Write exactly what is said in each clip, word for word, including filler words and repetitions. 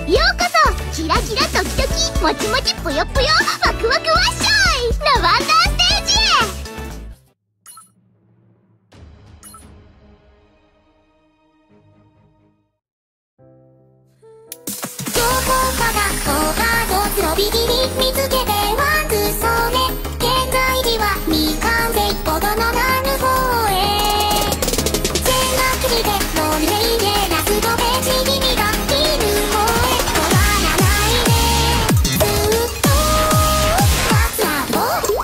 ようこそキラキラドキドキもちもちぷよぷよワクワクワッショイラバンダーステージへ。どこかが放課後つろび切り見つけてワンツーそれ現在地は未完成ほどのなる方へ全学期でノルウェイでラストページ君がいる方へ止まらないでずっと松尾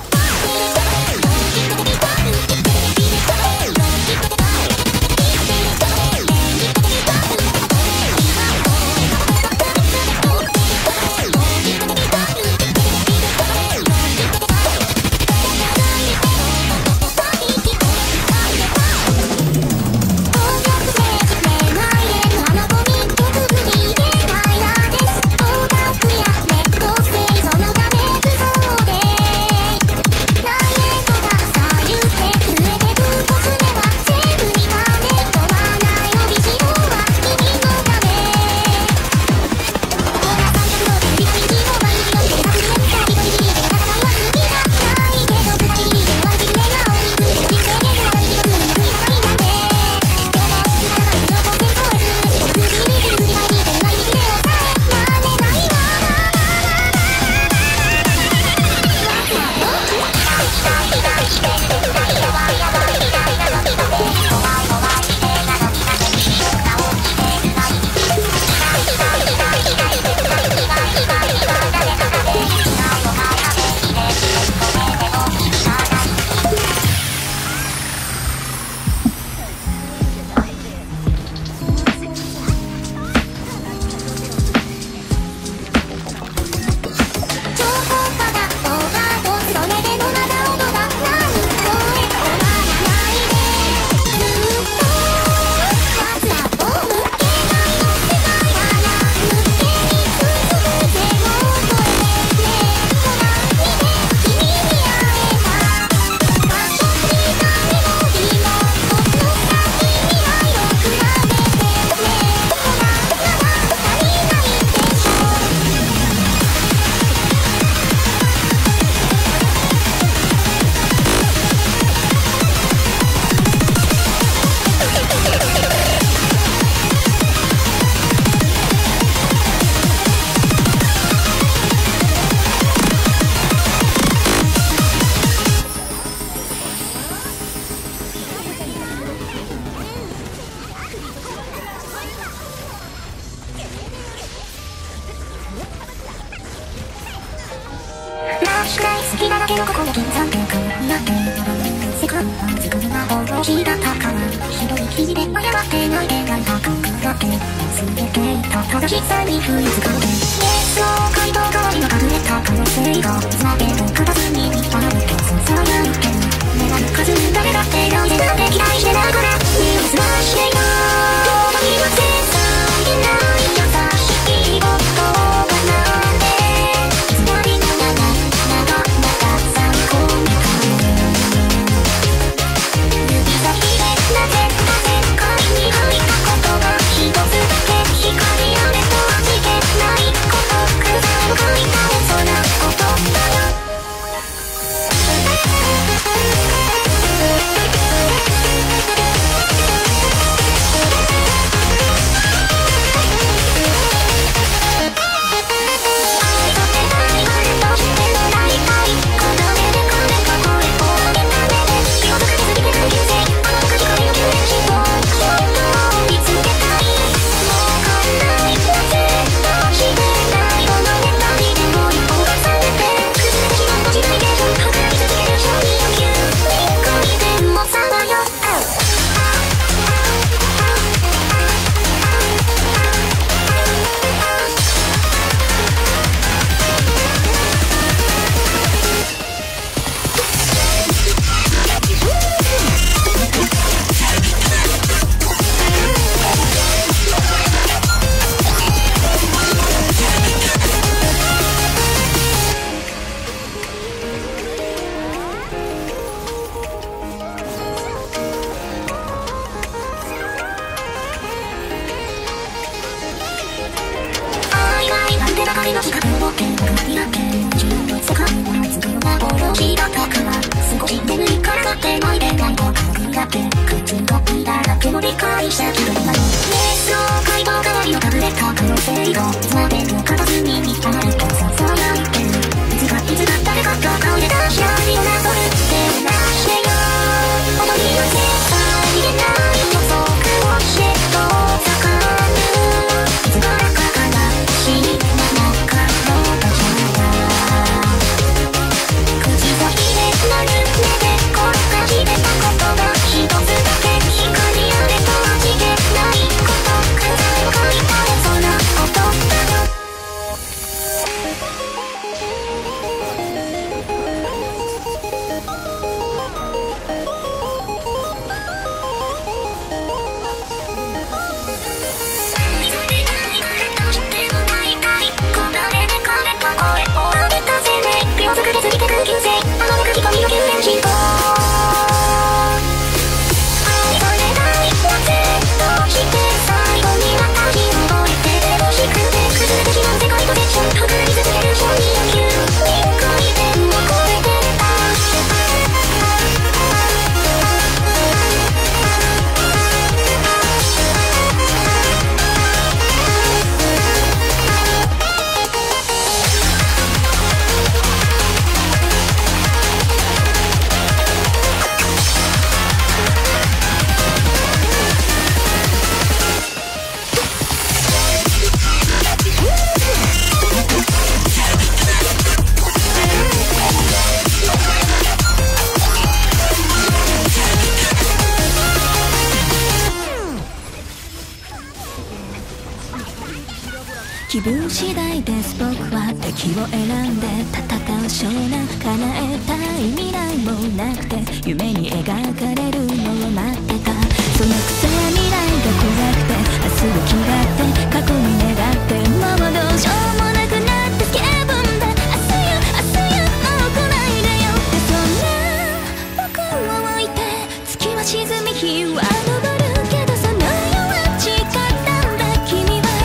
好きなだけのここで銀山空間になって世界は作るな方法日だったからひどい記事で謝ってないでない高くなって全てた正しさに振り付かれて熱を街道代わりの隠れた可能性がつけと片隅にあるとささやいて狙う数誰だってなんでなんて期待してながらニュースはしていない何も絶対いない優しいことがなんでいつまでも長い長長さに込めた指先でなぜなぜ界に入ったことが一つだけ光あれと味気ないことくだいを書いたそんなことだよ「 りの近くを見学になって自分の世界を作る幻だったから少し眠いからなってないでないと軽くなって口コピだらけの理解した気分なの瞑想解剖代わりのタブレットプロセイドいつまでも片隅にあるとささやいてるいつかいつか誰かと顔で出し合いをなぞるってなしてよ踊りを絶対入れない予測をして遠ざかるいつからかから死になかろうとじゃ口先でなる目でこっかしれたことが一つだけ光あれと味気ないことくらいを書いたれそうなことだよ作りすぎて空気性あのめく瞳の救援進行愛されないなぜどうして最後に私を覚えて欲しくて崩れてしまう世界とセッション測り続ける承認欲求に回転を超えてた気分次第です僕は敵を選んで戦う少年叶えたい未来もなくて夢に描かれるのを待ってたそのくせ未来が怖くて明日を嫌って過去に願ってもうどうしようもなくなってスケブンで明日よ明日よもう来ないでよってそんな僕を置いて月は沈み日は昇るけどその夜は誓ったんだ君は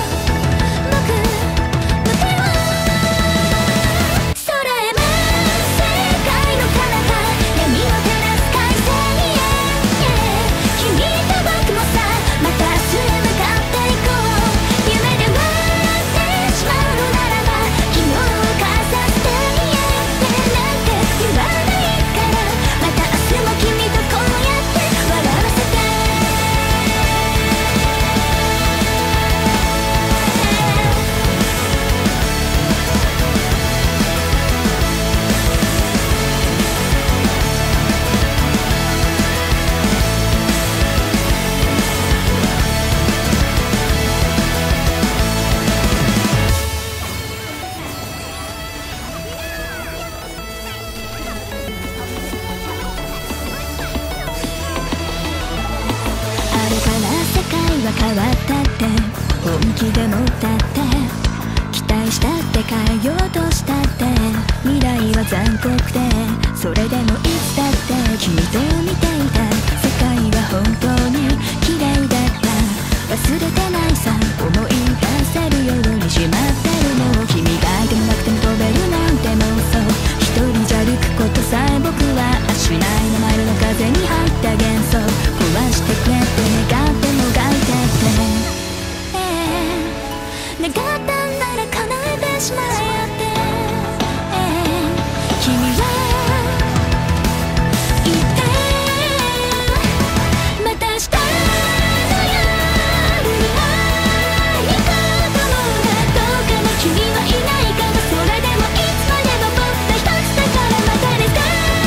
変わったって本気でもだって期待したって変えようとしたって未来は残酷でそれでもいつだって君と見ていた世界は本当に綺麗だった忘れてないさ思い出せるようにしまってるの君がいてもなくても飛べるなんて妄想一人じゃ歩くことさえ僕はしない名前の風に入った幻想壊してくれって願ってもがいて願ったんなら叶えてしまえよって、えー、君は言ってまた明日の夜に会いたと思うがどうかな君はいないかもそれでもいつまでも僕が一つだからまたね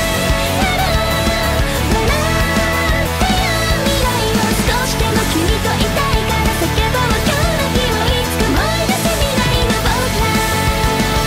笑ってよ未来を少しでも君といたいから叫ぼう今日の日をいつかも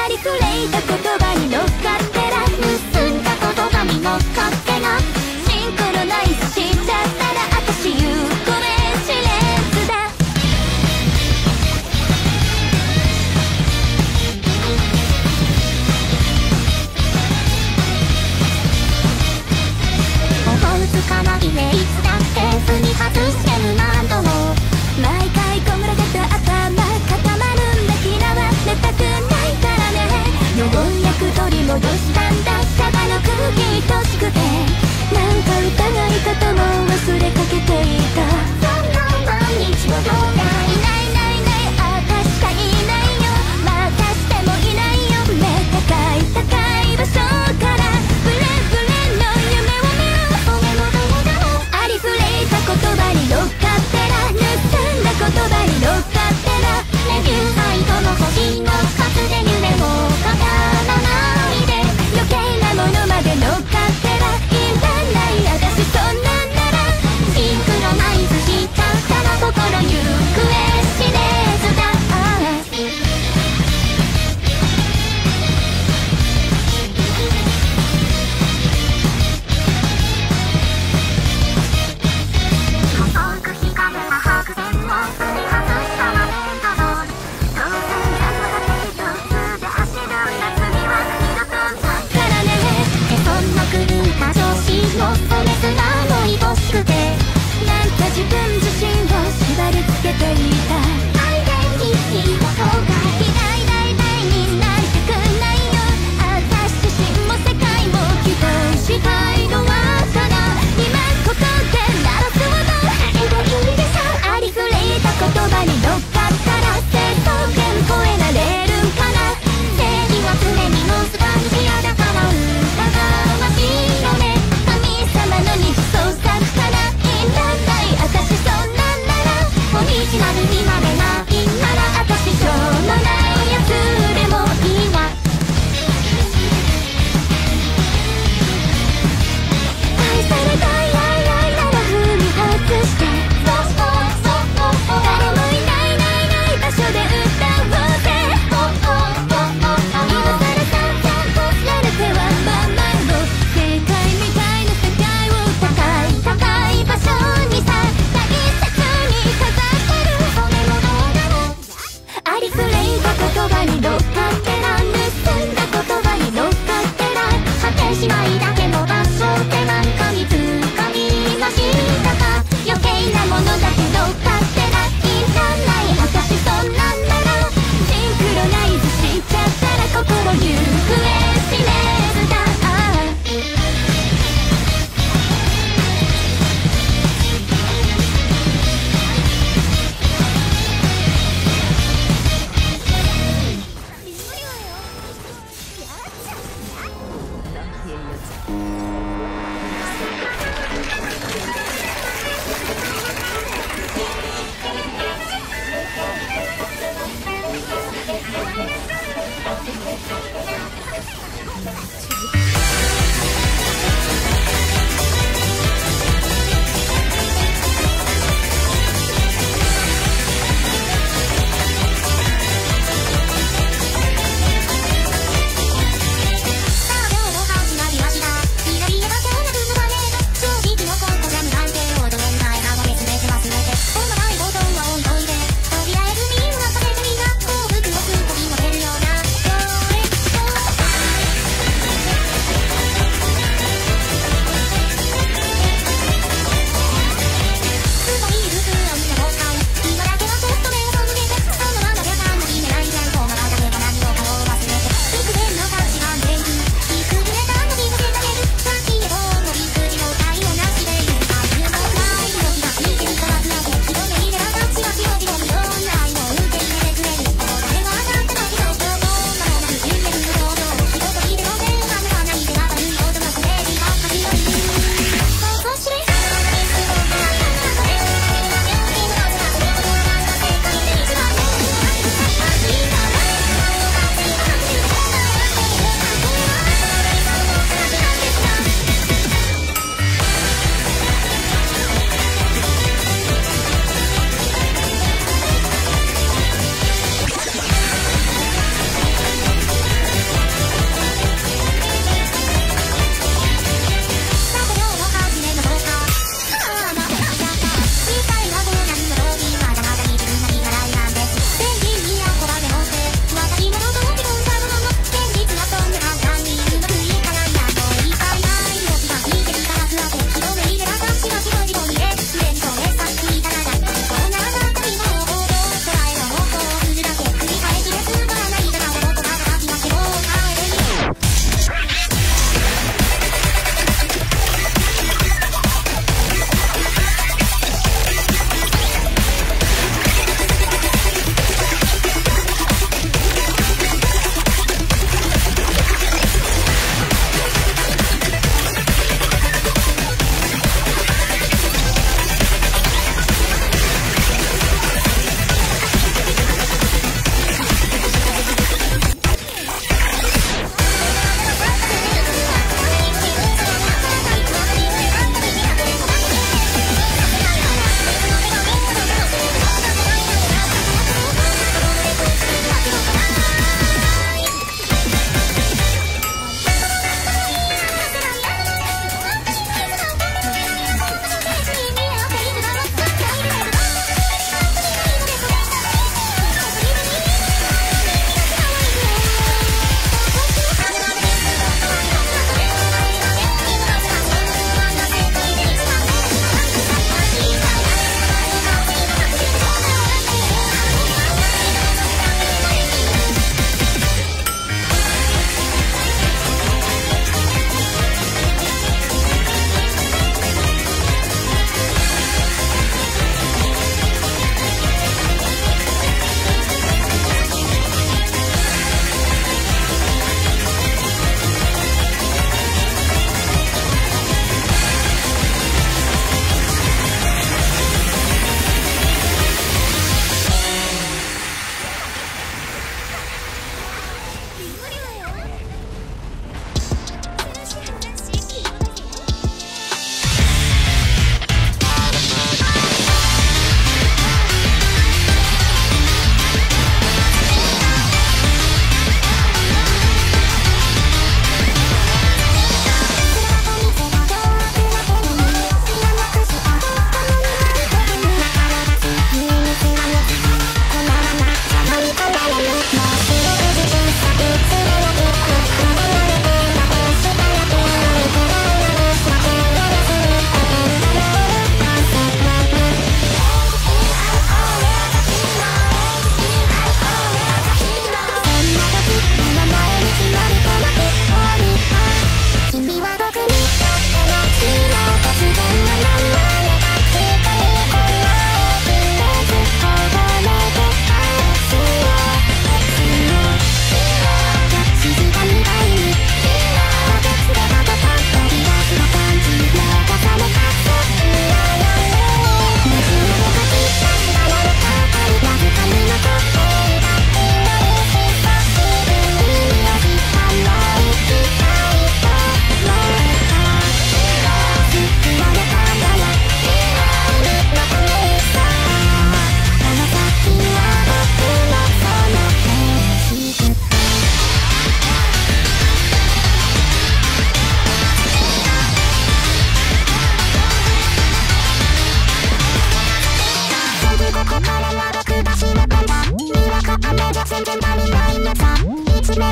ありふれた言葉に乗っかってら盗んだ言葉に乗っかってなシンクロナイズしちゃったら私行方知れずだ思いつかないねいつだって踏み外してる何度も毎回こむらがった頭固まるんだ嫌われたくないからねようやく取り戻したんだシャバの空気愛しくてなんか疑い方も忘れかけていたそんな毎日のようないないいないいないあたしかいないよまたしてもいないよね高い高い場所からブレブレの夢を見る俺もどうだろうありふれた言葉に乗っかってら盗んだ言葉に乗っかってらレビューサイトの星の数で夢を語らないで余計なものまで乗っかってらいらない私そんなんならシンクロナイズしちゃったら心行方知れずだ細く光る白線を振り外したらレンタドール当然全部だけ一つで走るんだ次は二度とないからねへそんの狂った調子のそれすらも愛しくてなんか自分自身を縛り付けていたアイデンティティを後悔嫌い大大になりたくないよ私自身も世界も期待したいのはただ今ここで鳴らすほどエゴいいでしょありふれた言葉に乗っかったら正当権超えられるんかな正義は常にノースガンジアだから疑わしいよね神様の二次創作からいらない私そんなんならオリジナルになれないなら私しょうのないやつでもいいわ愛されたい愛愛なら踏み外して誰もいないないない場所で歌おうぜ今さら散々こすられてはまんまの正解みたいな世界を高い高い場所にさ大切に飾ってる俺もどうだろうありふれた言葉に乗っかってら盗んだ言葉に乗っかってら果てしないだけの場所ってなんか見つかりましたか余計なものだけ乗っかってらいらない私そんなんならシンクロナイズしちゃったら心行方知れずだ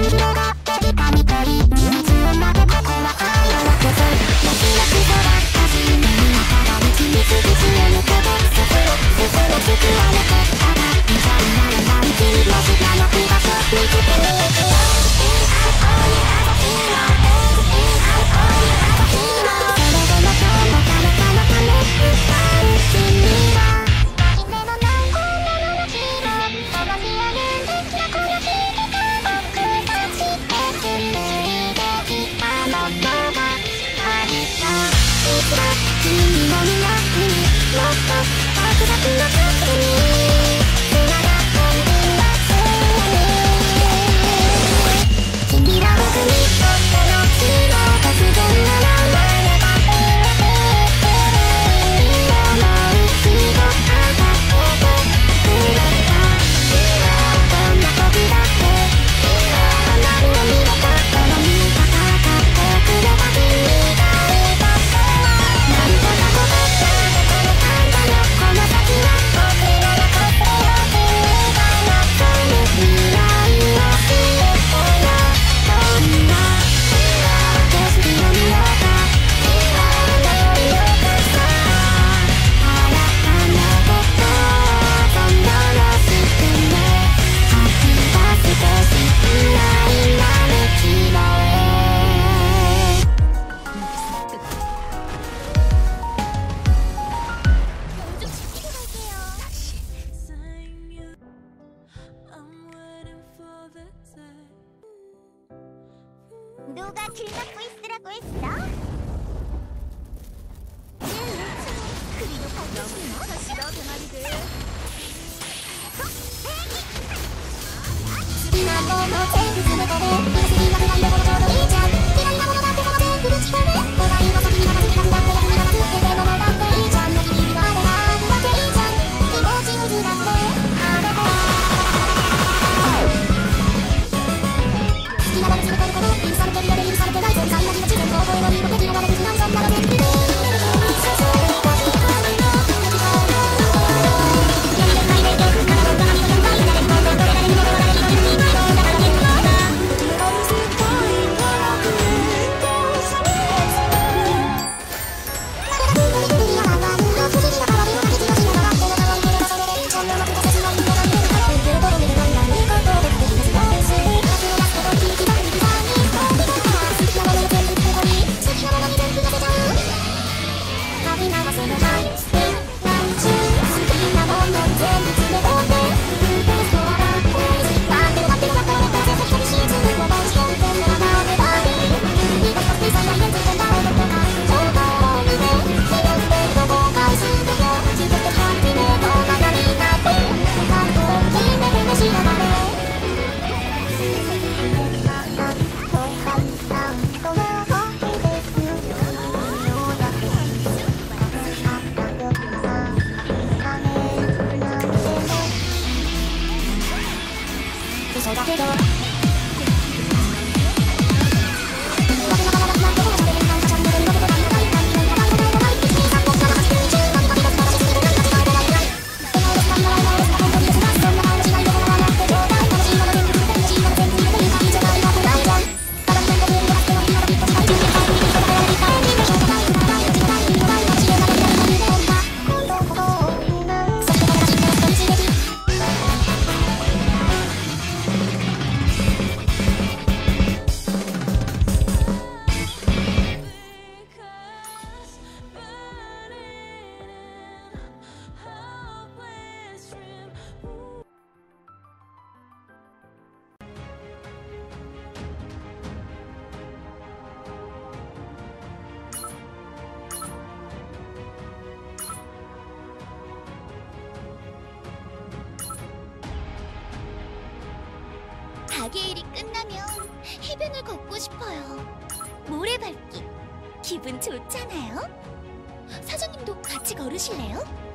に広がっていたみたいにいつまでも怖さよなくてもちろん育ったし目にはただ道に過ぎしえぬけどそこをそこを救われてただみたいならない君の知らなく場所見つけに行くよ君の未来にもっと白濁の先に繋がっているはず君ら僕にとっての希望が不便ならないば思う日を当たってくれたどんな時だって花を見れた頃に戦ってくれた君がいた 누가 길막고 있으라고 했어? 그리도 너무 저 싫어 대마리들 난 너무 제일 집에 거래 이것이 나를 알려고 저도 이젠 기다리다 보면 나한테 서로 제일 부딪히네 너가 이뤄서 기가 나서 기가 나한테 기가 나서 그때 너무 나한테 이젠 여기 길이 말해라 그렇게 이젠 이거지 우주란데 아래고好きなまま自分のこと許されてるより許されてない全体の気持ち全部覚えの身も敵のままで何千ならできるそうだけど 가게 일이 끝나면 해변을 걷고 싶어요. 모래밟기 기분 좋잖아요. 사장님도 같이 걸으실래요?